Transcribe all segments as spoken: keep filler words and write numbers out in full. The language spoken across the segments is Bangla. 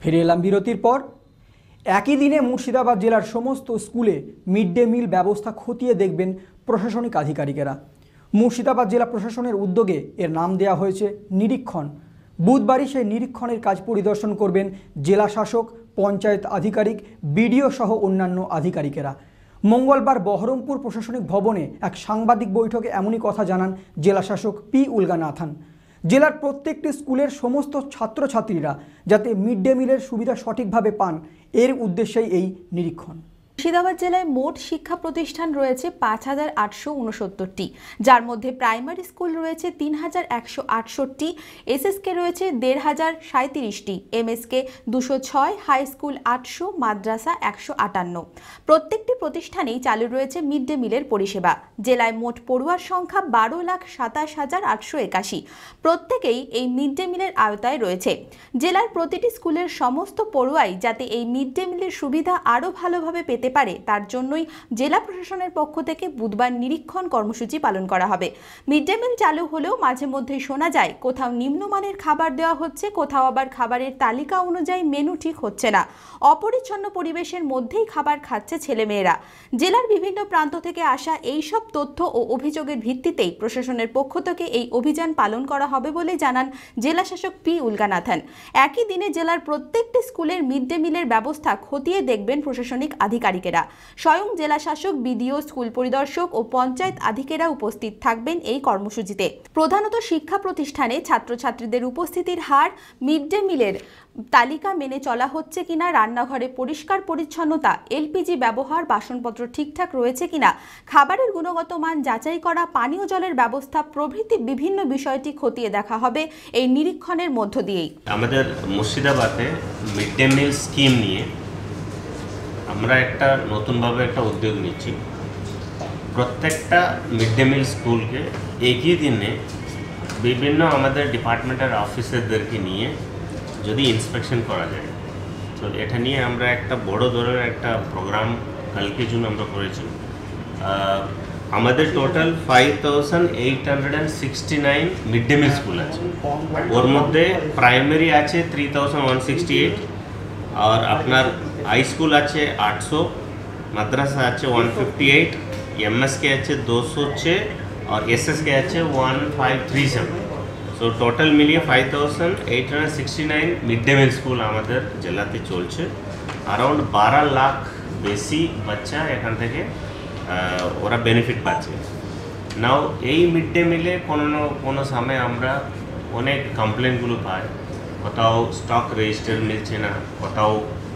ফিরে এলাম বিরতির পর। একই দিনে মুর্শিদাবাদ জেলার সমস্ত স্কুলে মিড ডে মিল ব্যবস্থা খতিয়ে দেখবেন প্রশাসনিক আধিকারিকেরা। মুর্শিদাবাদ জেলা প্রশাসনের উদ্যোগে এর নাম দেওয়া হয়েছে নিরীক্ষণ। বুধবারই সেই নিরীক্ষণের কাজ পরিদর্শন করবেন জেলা শাসক, পঞ্চায়েত আধিকারিক, বিডিও সহ অন্যান্য আধিকারিকেরা। মঙ্গলবার বহরমপুর প্রশাসনিক ভবনে এক সাংবাদিক বৈঠকে এমনই কথা জানান জেলা শাসক পি উলগানাথন। জেলার প্রত্যেকটি স্কুলের সমস্ত ছাত্রছাত্রীরা যাতে মিড ডে মিলের সুবিধা সঠিকভাবে পান, এর উদ্দেশ্যেই এই নিরীক্ষণ। মুর্শিদাবাদ জেলায় মোট শিক্ষা প্রতিষ্ঠান রয়েছে পাঁচ হাজার আটশো উনসত্তরটি, যার মধ্যে প্রাইমারি স্কুল রয়েছে তিন হাজার একশো আটষট্টি, এসএসকে রয়েছে দেড় হাজার সাঁত্রিশটি, এমএসকে দুশো ছয়, হাই স্কুল আটশো, মাদ্রাসা একশো আটান্ন। প্রত্যেকটি প্রতিষ্ঠানেই চালু রয়েছে মিড ডে মিলের পরিষেবা। জেলায় মোট পড়ুয়ার সংখ্যা বারো লাখ সাতাশ হাজার আটশো একাশি। প্রত্যেকেই এই মিড ডে মিলের আওতায় রয়েছে। জেলার প্রতিটি স্কুলের সমস্ত পড়ুয়াই যাতে এই মিড ডে মিলের সুবিধা আরও ভালোভাবে পেতে পারে, তার জন্যই জেলা প্রশাসনের পক্ষ থেকে বুধবার নিরীক্ষণ কর্মসূচি পালন করা হবে। মিড ডে মিল চালু হলেও মাঝে মধ্যেই শোনা যায় কোথাও নিম্নমানের খাবার দেওয়া হচ্ছে, কোথাও আবার খাবারের তালিকা অনুযায়ী মেনু ঠিক হচ্ছে না। অপরিচ্ছন্ন পরিবেশের মধ্যেই খাবার খাচ্ছে ছেলেমেয়েরা। জেলার বিভিন্ন প্রান্ত থেকে আসা এই সব তথ্য ও অভিযোগের ভিত্তিতেই প্রশাসনের পক্ষ থেকে এই অভিযান পালন করা হবে বলে জানান জেলা শাসক পি উলগানাথন। একই দিনে জেলার প্রত্যেকটি স্কুলের মিড ডে মিলের ব্যবস্থা খতিয়ে দেখবেন প্রশাসনিক আধিকারিক। স্বয়ং জেলা শাসক, বিডিও, স্কুল পরিদর্শক ও পঞ্চায়েত আধিকারিকেরা উপস্থিত থাকবেন এই কর্মসূচিতে। প্রধানত শিক্ষা প্রতিষ্ঠানে ছাত্রছাত্রীদের উপস্থিতির হার, মিড ডে মিলের তালিকা মেনে চলা হচ্ছে কিনা, রান্নাঘরে পরিষ্কার পরিচ্ছন্নতা, এলপিজি ব্যবহার, বাসনপত্র ঠিকঠাক রয়েছে কিনা, খাবারের গুণগত মান যাচাই করা, পানীয় জলের ব্যবস্থা প্রভৃতি বিভিন্ন বিষয়টি খতিয়ে দেখা হবে এই নিরীক্ষণের মধ্য দিয়েই। আমাদের মুর্শিদাবাদে মিড ডে মিল স্কিম নিয়ে আমরা একটা নতুনভাবে একটা উদ্যোগ নিচ্ছি। প্রত্যেকটা মিড ডে মিল স্কুলকে একই দিনে বিভিন্ন আমাদের ডিপার্টমেন্টের অফিসারদেরকে নিয়ে যদি ইন্সপেকশন করা যায়, তো এটা নিয়ে আমরা একটা বড় ধরনের একটা প্রোগ্রাম কালকে জন্য আমরা করেছি। আমাদের total five thousand eight hundred and sixty nine mid day meal school আছে। ওর মধ্যে প্রাইমারি আছে three thousand one sixty eight, আর আপনার হাই স্কুল আছে আটশো, মাদ্রাসা আছে ওয়ান ফিফটি এইট, এমএসকে আছে দুশো ছয়, আর এসএসকে আছে one five three seven. So total মিলিয়ে five thousand eight hundred sixty nine mid day meal school আমাদের জেলাতে চলছে। অ্যারাউন্ড বারো লাখ বেশি বাচ্চা এখান থেকে ওরা বেনিফিট পাচ্ছে। নাও এই মিড ডে মিলে কোনো কোনো সময় আমরা অনেক কমপ্লেনগুলো পাই, কোথাও স্টক রেজিস্টার মিলছে না, কোথাও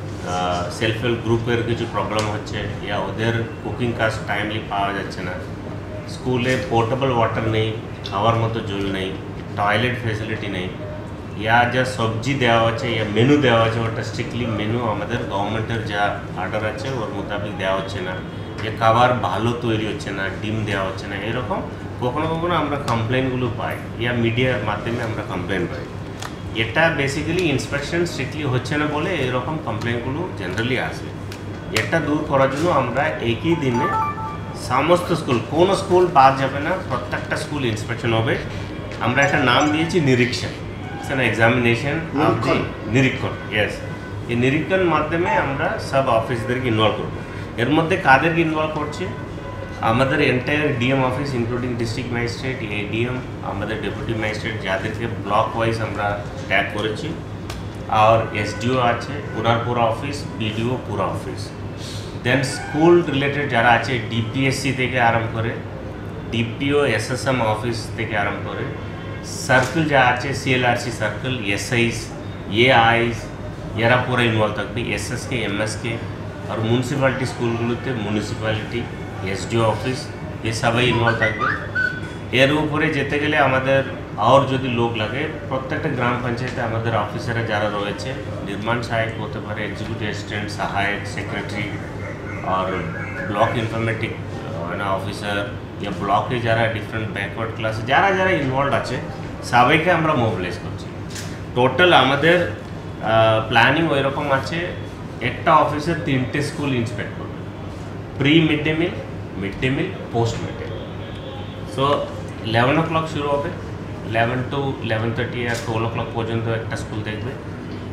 সেলফ হেল্প গ্রুপের কিছু প্রবলেম হচ্ছে, ইয়া ওদের কুকিং কাজ টাইমলি পাওয়া যাচ্ছে না, স্কুলে পোর্টেবল ওয়াটার নেই, খাওয়ার মতো জল নেই, টয়লেট ফেসিলিটি নেই, ইয়া যা সবজি দেওয়া আছে ইয়া মেনু দেওয়া আছে ওটা স্ট্রিক্টলি মেনু আমাদের গভর্নমেন্টের যা অর্ডার আছে ওর মোতাবেক দেওয়া হচ্ছে না, যে খাবার ভালো তৈরি হচ্ছে না, ডিম দেওয়া হচ্ছে না, এরকম কখনো কখনো আমরা কমপ্লেনগুলো পাই, ইয়া মিডিয়ার মাধ্যমে আমরা কমপ্লেন পাই। এটা বেসিক্যালি ইন্সপেকশন স্ট্রিক্টলি হচ্ছে না বলে এরকম কমপ্লেনগুলো জেনারেলি আসে। এটা দূর করার জন্য আমরা একই দিনে সমস্ত স্কুল, কোনো স্কুল বাদ যাবে না, প্রত্যেকটা স্কুল ইন্সপেকশন হবে। আমরা একটা নাম দিয়েছি নিরীক্ষণ, এক্সামিনেশন অফ দি নিরীক্ষণ। ইয়েস, এই নিরীক্ষণ মাধ্যমে আমরা সব অফিসদেরকে ইনভলভ করবো। এর মধ্যে কাদেরকে ইনভলভ করছে, আমাদের entire DM office including district magistrate, ADM, আমাদের ডেপুটি ম্যাজিস্ট্রেট যাদেরকে ব্লক ওয়াইজ আমরা ট্যাগ করেছি, আর এসডিও আছে, পুরার পুরা অফিস, বিডিও পুরা অফিস, দেন স্কুল রিলেটেড যারা আছে ডিপিএসসি থেকে আরম্ভ করে ডিপিও, এসএসএম অফিস থেকে আরম্ভ করে সার্কেল যা আছে সিএলআরসি সার্কেল, এসআইস, এআইস, এরা পুরো ইনভলভ থাকবে, এসএসকে, এমএসকে, আর মিউনিসিপ্যালিটি স্কুলগুলোতে মিউনিসিপ্যালিটি, এসডিও অফিস, এ সবাই ইনভলভ থাকবে। এর উপরে যেতে গেলে আমাদের আর যদি লোক লাগে, প্রত্যেকটা গ্রাম পঞ্চায়েতে আমাদের অফিসাররা যারা রয়েছে, নির্মাণ সহায়ক হতে পারে, এক্সিকিউটিভ অ্যাসিস্ট্যান্ট, সহায়ক, সেক্রেটারি, আর ব্লক ইনফরমেটিক অফিসার, ইয়া ব্লকে যারা ডিফারেন্ট ব্যাকওয়ার্ড ক্লাসে যারা যারা ইনভলভ আছে সবাইকে আমরা মোবিলাইজ করছি। টোটাল আমাদের প্ল্যানিং ওই রকম আছে, একটা অফিসার তিনটে স্কুল ইন্সপেক্ট করবে, pre mid day meal, mid day meal, post mid day meal. So eleven o'clock শুরু হবে, ইলেভেন টু ইলেভেন থার্টি আর টুয়েলভ ও ক্লক পর্যন্ত একটা স্কুল দেখবে,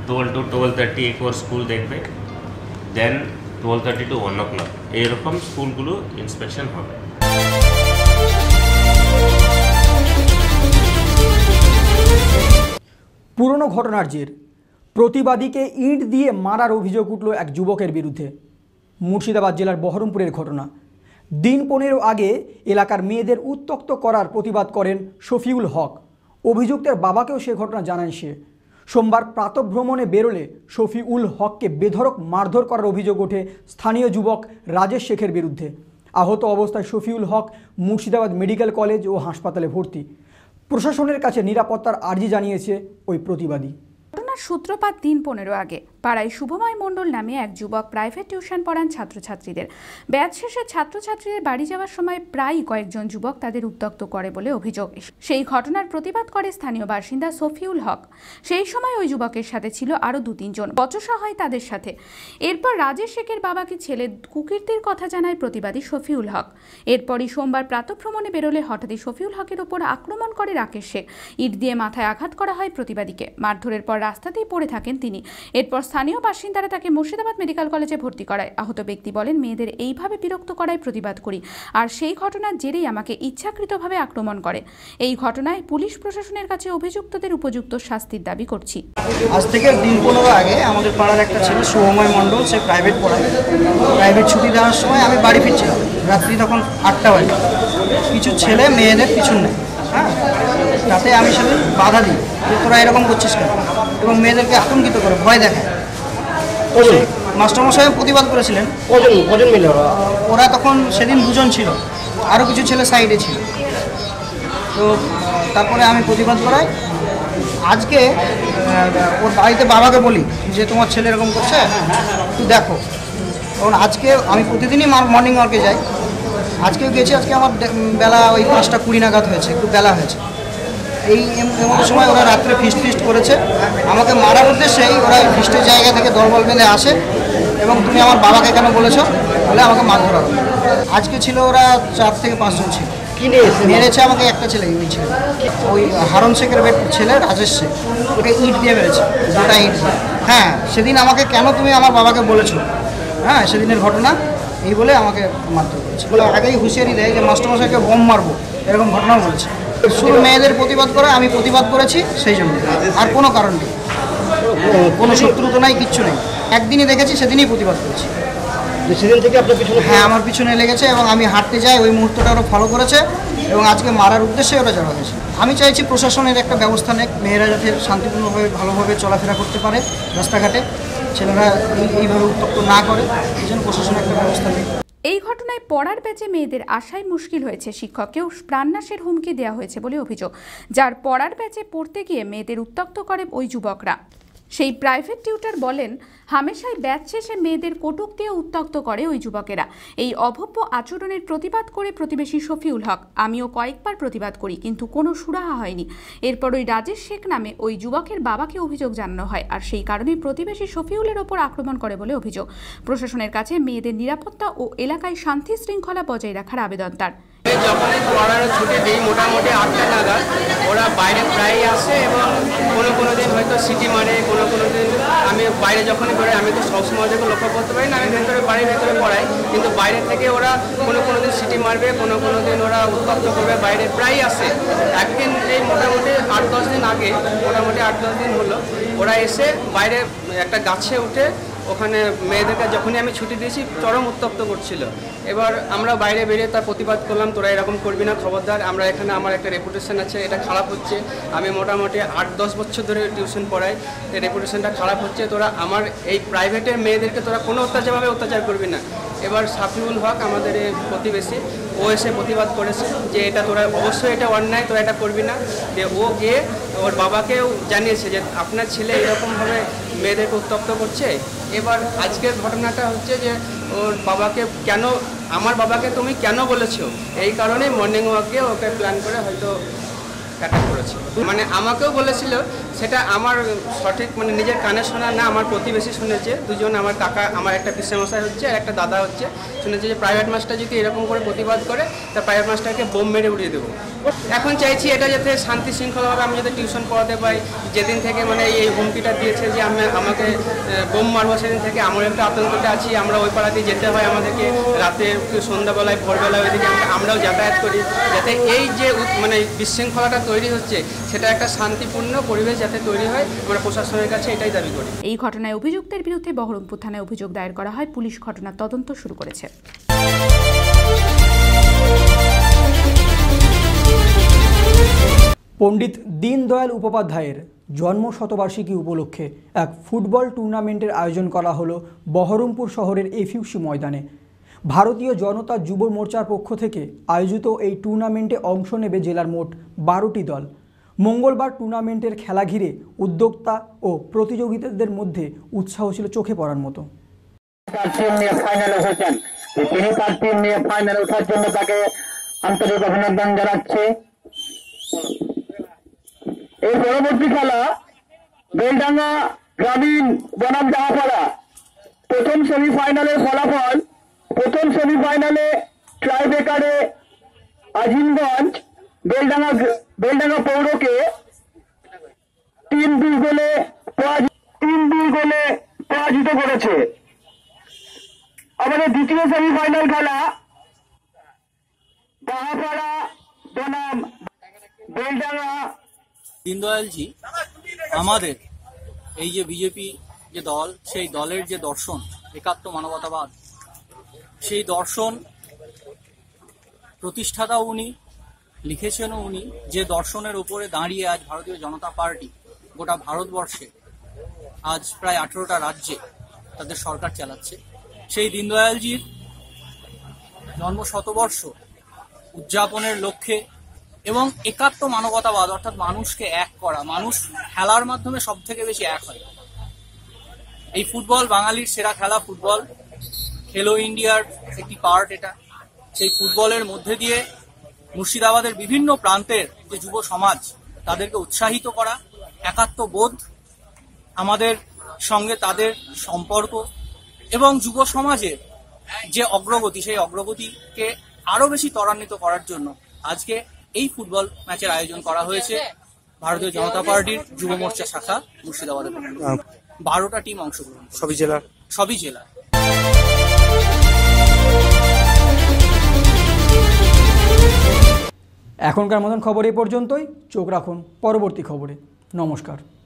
টুয়েলভ টু টুয়েলভ থার্টি এক ওর স্কুল দেখবে, then twelve thirty to one o'clock এইরকম স্কুলগুলো ইন্সপেকশন হবে। পুরনো ঘটনার জের, প্রতিবাদীকে ইঁট দিয়ে মারার অভিযোগ উঠল এক যুবকের বিরুদ্ধে। মুর্শিদাবাদ জেলার বহরমপুরের ঘটনা। দিন পনেরো আগে এলাকার মেয়েদের উত্ত্যক্ত করার প্রতিবাদ করেন শফিউল হক। অভিযুক্তের বাবাকেও সে ঘটনা জানান সে। সোমবার প্রাতঃভ্রমণে বেরোলে শফিউল হককে বেধড়ক মারধর করার অভিযোগ ওঠে স্থানীয় যুবক রাজেশ শেখের বিরুদ্ধে। আহত অবস্থায় শফিউল হক মুর্শিদাবাদ মেডিকেল কলেজ ও হাসপাতালে ভর্তি। প্রশাসনের কাছে নিরাপত্তার আর্জি জানিয়েছে ওই প্রতিবাদী। ঘটনার সূত্রপাত দিন পনেরো আগে পাড়ায় শুভময় মণ্ডল নামে এক যুবক প্রাইভেট টিউশন পড়ান ছাত্রছাত্রীদের। ব্যাচ শেষে ছাত্রছাত্রীদের বাড়ি যাওয়ার সময় প্রায়ই কয়েকজন যুবক তাদের উত্ত্যক্ত করে বলে অভিযোগ। সেই ঘটনার প্রতিবাদ করে স্থানীয় বাসিন্দা শফিউল হক। সেই সময় ওই যুবকের সাথে ছিল আরও দু তিনজন, বচসা হয় তাদের সাথে। এরপর রাজেশ শেখের বাবাকে ছেলে কুকীর্তির কথা জানায় প্রতিবাদী শফিউল হক। এরপরই সোমবার প্রাতঃভ্রমণে বেরোলে হঠাৎই শফিউল হকের ওপর আক্রমণ করে রাকেশ শেখ। ইট দিয়ে মাথায় আঘাত করা হয় প্রতিবাদীকে। মারধরের পর রাস্তাতেই পড়ে থাকেন তিনি। এরপর স্থানীয় বাসিন্দারা তাকে মুর্শিদাবাদ মেডিকেল কলেজে ভর্তি করায়। আহত ব্যক্তি বলেন, মেয়েদের এইভাবে বিরক্ত করায় প্রতিবাদ করি, আর সেই ঘটনার জেরেই আমাকে ইচ্ছাকৃতভাবে আক্রমণ করে। এই ঘটনায় পুলিশ প্রশাসনের কাছে অভিযুক্তদের উপযুক্ত শাস্তির দাবি করছি। আজ থেকে দিন পনেরো আগে আমাদের পাড়ার একটা ছেলে শুভময় মণ্ডল, সে প্রাইভেট পড়ায়। প্রাইভেট ছুটি দেওয়ার সময় আমি বাড়ি ফিরছিলাম, রাত্রি তখন আটটা বাজে। কিছু ছেলে মেয়েদের পিছন নেয়, হ্যাঁ, তাতে আমি সেদিন বাধা দিই যে তোরা এরকম করছিস কেন, এবং মেয়েদেরকে আতঙ্কিত করে ভয় দেখায়। মাস্টারমশাই প্রতিবাদ করেছিলেন। কজন কজন মিলে ওরা তখন সেদিন দুজন ছিল, আরও কিছু ছেলে সাইডে ছিল। তো তারপরে আমি প্রতিবাদ করাই। আজকে ওর বাড়িতে বাবাকে বলি যে তোমার ছেলে এরকম করছে, একটু দেখো। তখন আজকে আমি প্রতিদিনই মর্নিং ওয়ার্কে যাই, আজকেও গেছি। আজকে আমার বেলা ওই পাঁচটা কুড়ি নাগাদ হয়েছে, একটু বেলা হয়েছে। এই এমন সময় ওরা রাত্রে ফিস্ট ফিস্ট করেছে, আমাকে মারার উদ্দেশ্যেই ওরা ওই ফিস্টের জায়গা থেকে দলবল বেঁধে আসে এবং তুমি আমার বাবাকে কেন বলেছো বলে আমাকে মারধর হবে। আজকে ছিল ওরা চার থেকে পাঁচজন ছিল। কিনে মেরেছে আমাকে একটা ছেলে, ওই ছেলে ওই হারন শেখের ছেলে রাজেশ শেখ, ওকে ইট দিয়ে মেরেছে, গোটা ইট দিয়ে। হ্যাঁ, সেদিন আমাকে কেন তুমি আমার বাবাকে বলেছো, হ্যাঁ সেদিনের ঘটনা এই বলে আমাকে মারধর করেছে। বলে আগেই হুঁশিয়ারি দেয় যে মাস্টারমশাইকে বোম মারবো, এরকম ঘটনাও বলেছে। শুধু মেয়েদের প্রতিবাদ করে আমি প্রতিবাদ করেছি, সেই জন্য, আর কোনো কারণ নেই, কোনো শত্রুতা নাই, কিচ্ছু নেই। একদিনই দেখেছি, সেদিনই প্রতিবাদ করেছি। সেদিন থেকে আপনার পিছনে? হ্যাঁ, আমার পিছনে লেগেছে এবং আমি হাঁটতে যাই, ওই মুহূর্তটা ওরা ফলো করেছে এবং আজকে মারার উদ্দেশ্যে ওরা জড়ো হয়েছে। আমি চাইছি প্রশাসনের একটা ব্যবস্থা নেক, মেয়েরা যাতে শান্তিপূর্ণভাবে ভালোভাবে চলাফেরা করতে পারে রাস্তাঘাটে, ছেলেরা এইভাবে উত্তপ্ত না করে, এই জন্য প্রশাসনের একটা ব্যবস্থা নেই। এই ঘটনায় পড়ার ব্যাচে মেয়েদের আশায় মুশকিল হয়েছে। শিক্ষককেও প্রাণনাশের হুমকি দেওয়া হয়েছে বলে অভিযোগ। যার পড়ার ব্যাচে পড়তে গিয়ে মেয়েদের উত্ত্যক্ত করে ওই যুবকরা। সেই প্রাইভেট টিউটর বলেন, হামেশাই ব্যাচ শেষে মেয়েদের কটূক্তি ও উত্ত্যক্ত করে ওই যুবকেরা। এই অভব্য আচরণের প্রতিবাদ করে প্রতিবেশী শফিউল হক। আমিও কয়েকবার প্রতিবাদ করি, কিন্তু কোনো সুরাহা হয়নি। এরপর ওই রাজেশ শেখ নামে ওই যুবকের বাবাকে অভিযোগ জানানো হয়, আর সেই কারণেই প্রতিবেশী শফিউলের ওপর আক্রমণ করে বলে অভিযোগ। প্রশাসনের কাছে মেয়েদের নিরাপত্তা ও এলাকায় শান্তি শৃঙ্খলা বজায় রাখার আবেদন তার। যখনই পড়ার ছুটি দিই মোটামুটি আটটা নাগাদ ওরা বাইরে প্রায় আসে এবং কোনো কোনো দিন হয়তো সিটি মারে, কোনো কোনো দিন আমি বাইরে যখনই পড়াই, আমি তো সবসময় দেখে লক্ষ্য করতে পারি না, আমি ভেতরে বাড়ির ভেতরে পড়াই, কিন্তু বাইরে থেকে ওরা কোনো কোনো দিন সিটি মারবে, কোনো কোনো দিন ওরা উত্তপ্ত করবে, বাইরে প্রায় আসে। একদিন এই মোটামুটি আট দশ দিন আগে, মোটামুটি আট দশ দিন হলো, ওরা এসে বাইরে একটা গাছে উঠে ওখানে মেয়েদেরকে যখনই আমি ছুটি দিয়েছি চরম উত্তপ্ত করছিল। এবার আমরা বাইরে বেরিয়ে তার প্রতিবাদ করলাম, তোরা এরকম করবি না, খবরদার, আমরা এখানে আমার একটা রেপুটেশন আছে, এটা খারাপ হচ্ছে, আমি মোটামুটি আট দশ বছর ধরে টিউশন পড়াই, এই রেপুটেশনটা খারাপ হচ্ছে, তোরা আমার এই প্রাইভেটের মেয়েদেরকে তোরা কোনো অত্যাচারভাবে অত্যাচার করবি না। এবার শফিউল হক আমাদের এই প্রতিবেশী, ও এসে প্রতিবাদ করেছে যে এটা তোরা অবশ্যই এটা অন্যায়, তোরা এটা করবি না। যে ও গিয়ে ওর বাবাকেও জানিয়েছে যে আপনার ছেলে এরকমভাবে মেয়েদেরকে উত্তপ্ত করছে। এবার আজকের ঘটনাটা হচ্ছে যে ওর বাবাকে কেন, আমার বাবাকে তুমি কেন বলেছো, এই কারণে মর্নিং ওয়াকে ওকে প্ল্যান করে হয়তো অ্যাটাক করেছে। মানে আমাকেও বলেছিল, সেটা আমার সঠিক মানে নিজের কানে শোনা না, আমার প্রতিবেশী শুনেছে, দুজন আমার কাকা, আমার একটা পিসেমশাই হচ্ছে আর একটা দাদা হচ্ছে, শুনেছে যে প্রাইভেট মাস্টার যদি এরকম করে প্রতিবাদ করে তা প্রাইভেট মাস্টারকে বোম মেরে উড়িয়ে দেবো। এখন চাইছি এটা যাতে শান্তি শৃঙ্খলাভাবে আমি যাতে টিউশন পড়াতে পারি। যেদিন থেকে মানে এই হুমকিটা দিয়েছে যে আমি আমাকে বোম মারবো, সেদিন থেকে আমরা একটা আতঙ্কতে আছি। আমরা ওই পাড়াতেই যেতে হয় আমাদেরকে, রাতে সন্ধ্যাবেলায় ভোরবেলায় ওইদিকে আমরাও যাতায়াত করি, যাতে এই যে মানে বিশৃঙ্খলাটা তৈরি হচ্ছে সেটা একটা শান্তিপূর্ণ পরিবেশ যাতে তৈরি হয়, আমরা প্রশাসনের কাছে এটাই দাবি করি। এই ঘটনায় অভিযুক্তের বিরুদ্ধে বহরমপুর থানায় অভিযোগ দায়ের করা হয়। পুলিশ ঘটনার তদন্ত শুরু করেছে। পণ্ডিত দীনদয়াল উপাধ্যায়ের জন্ম শতবার্ষিকী উপলক্ষে এক ফুটবল টুর্নামেন্টের আয়োজন করা হলো বহরমপুর শহরের এফইউসি ময়দানে। ভারতীয় জনতা যুব মোর্চার পক্ষ থেকে আয়োজিত এই টুর্নামেন্টে অংশ নেবে জেলার মোট বারোটি দল। মঙ্গলবার টুর্নামেন্টের খেলা ঘিরে উদ্যোক্তা ও প্রতিযোগিতাদের মধ্যে উৎসাহ ছিল চোখে পড়ার মতো। তিনি তার টিম নিয়ে ফাইনালে ওঠার জন্য তাকে আন্তরিক অভিনন্দন জানাচ্ছে। এই পরবর্তী খেলা বেলডাঙ্গা গ্রামীণ বনাম জাহাপাড়া। প্রথম সেমিফাইনালের ফলাফল, প্রথম সেমিফাইনালে ট্রাইবেকারে আজিমগঞ্জ বেলডাঙ্গা বেলডাঙ্গা পৌরকে তিন দুই গোলে তিন দুই গোলে পরাজিত করেছে। আমাদের দ্বিতীয় সেমিফাইনাল খেলা জাহাপাড়া বনাম বেলডাঙ্গা। দীনদয়ালজি আমাদের এই যে বিজেপি যে দল, সেই দলের যে দর্শন একাত্ম মানবতাবাদ, সেই দর্শন প্রতিষ্ঠাতাও উনি, লিখেছেনও উনি। যে দর্শনের উপরে দাঁড়িয়ে আজ ভারতীয় জনতা পার্টি গোটা ভারতবর্ষে আজ প্রায় আঠেরোটা রাজ্যে তাদের সরকার চালাচ্ছে, সেই দীনদয়ালজির জন্ম শতবর্ষ উদযাপনের লক্ষ্যে এবং একাত্ম মানবতাবাদ অর্থাৎ মানুষকে এক করা, মানুষ খেলার মাধ্যমে সব থেকে বেশি এক হয়। এই ফুটবল বাঙালির সেরা খেলা, ফুটবল খেলো ইন্ডিয়ার একটি পার্ট এটা। সেই ফুটবলের মধ্যে দিয়ে মুর্শিদাবাদের বিভিন্ন প্রান্তের যে যুব সমাজ তাদেরকে উৎসাহিত করা, একাত্ম বোধ, আমাদের সঙ্গে তাদের সম্পর্ক এবং যুব সমাজের যে অগ্রগতি, সেই অগ্রগতিকে আরো বেশি ত্বরান্বিত করার জন্য আজকে এই ফুটবল ম্যাচের আয়োজন করা হয়েছে ভারতীয় জনতা পার্টির যুব মোর্চা শাখা মুর্শিদাবাদের। বারোটা টিম অংশগ্রহণ, সবই জেলার সবই জেলা। এখনকার মতন খবর এ পর্যন্তই। চোখ রাখুন পরবর্তী খবরে। নমস্কার।